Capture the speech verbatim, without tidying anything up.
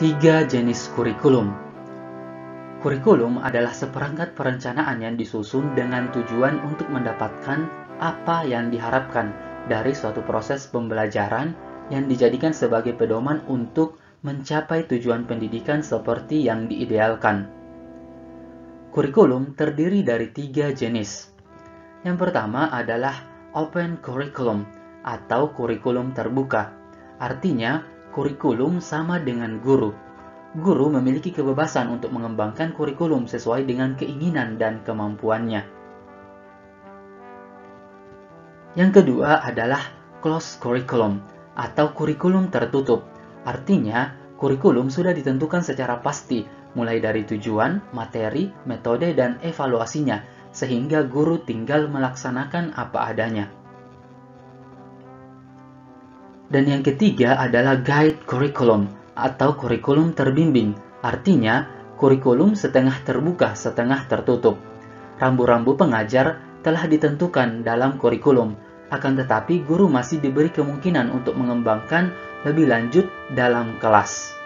Tiga jenis kurikulum. Kurikulum adalah seperangkat perencanaan yang disusun dengan tujuan untuk mendapatkan apa yang diharapkan dari suatu proses pembelajaran yang dijadikan sebagai pedoman untuk mencapai tujuan pendidikan seperti yang diidealkan. Kurikulum terdiri dari tiga jenis. Yang pertama adalah open curriculum atau kurikulum terbuka. Artinya, kurikulum sama dengan guru. Guru memiliki kebebasan untuk mengembangkan kurikulum sesuai dengan keinginan dan kemampuannya. Yang kedua adalah closed curriculum atau kurikulum tertutup. Artinya, kurikulum sudah ditentukan secara pasti, mulai dari tujuan, materi, metode, dan evaluasinya, sehingga guru tinggal melaksanakan apa adanya. Dan yang ketiga adalah guide curriculum atau kurikulum terbimbing. Artinya, kurikulum setengah terbuka, setengah tertutup. Rambu-rambu pengajar telah ditentukan dalam kurikulum, akan tetapi guru masih diberi kemungkinan untuk mengembangkan lebih lanjut dalam kelas.